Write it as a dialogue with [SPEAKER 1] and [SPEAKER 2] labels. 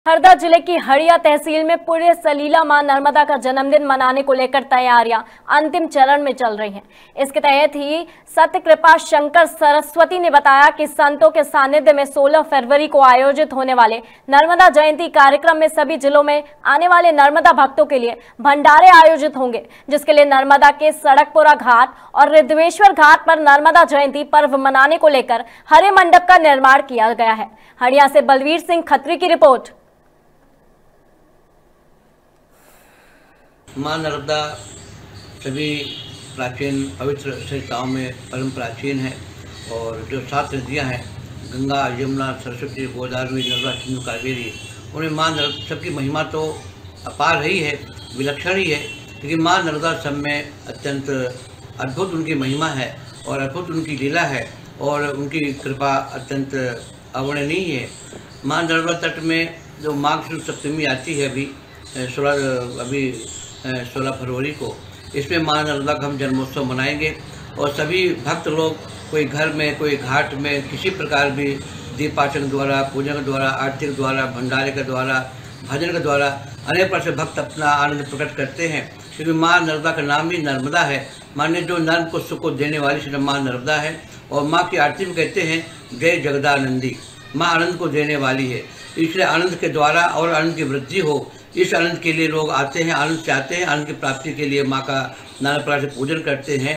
[SPEAKER 1] हरदा जिले की हड़िया तहसील में पूरे सलीला मां नर्मदा का जन्मदिन मनाने को लेकर तैयारियां अंतिम चरण में चल रही हैं। इसके तहत ही सत्यकृपा शंकर सरस्वती ने बताया कि संतों के सानिध्य में 16 फरवरी को आयोजित होने वाले नर्मदा जयंती कार्यक्रम में सभी जिलों में आने वाले नर्मदा भक्तों के लिए भंडारे आयोजित होंगे, जिसके लिए नर्मदा के सड़कपुरा घाट और रिद्धवेश्वर घाट पर नर्मदा जयंती पर्व मनाने को लेकर हरे मंडप का निर्माण किया गया है। हड़िया से बलवीर सिंह खत्री की रिपोर्ट।
[SPEAKER 2] माँ नर्मदा सभी प्राचीन पवित्र सरिताओं में परम प्राचीन है और जो 7 नदियाँ हैं गंगा, यमुना, सरस्वती, गोदावरी, नर्मदा, सिंधु, कावेरी, उन्हें माँ नर्मदा सबकी महिमा तो अपार रही है, विलक्षण ही है, लेकिन माँ नर्मदा सब में अत्यंत अद्भुत उनकी महिमा है और अद्भुत उनकी लीला है और उनकी कृपा अत्यंत अवर्णनीय है। माँ नर्मदा तट में जो माघ शुक्ल सप्तमी आती है अभी 16 फरवरी को, इसमें माँ नर्मदा का हम जन्मोत्सव मनाएंगे और सभी भक्त लोग कोई घर में, कोई घाट में, किसी प्रकार भी दीपार्चन द्वारा, पूजन के द्वारा, आरती के द्वारा, भंडारे के द्वारा, भजन के द्वारा अनेक प्रकार से भक्त अपना आनंद प्रकट करते हैं, क्योंकि माँ नर्मदा का नाम ही नर्मदा है। माने जो नर्म को सुख को देने वाली श्री माँ नर्मदा है और माँ की आरती में कहते हैं जय जगदानंदी, माँ आनंद को देने वाली है। इसलिए आनंद के द्वारा और आनंद की वृद्धि हो, इस आनंद के लिए लोग आते हैं, आनंद चाहते हैं, आनंद की प्राप्ति के लिए माँ का नाना प्रकार से पूजन करते हैं।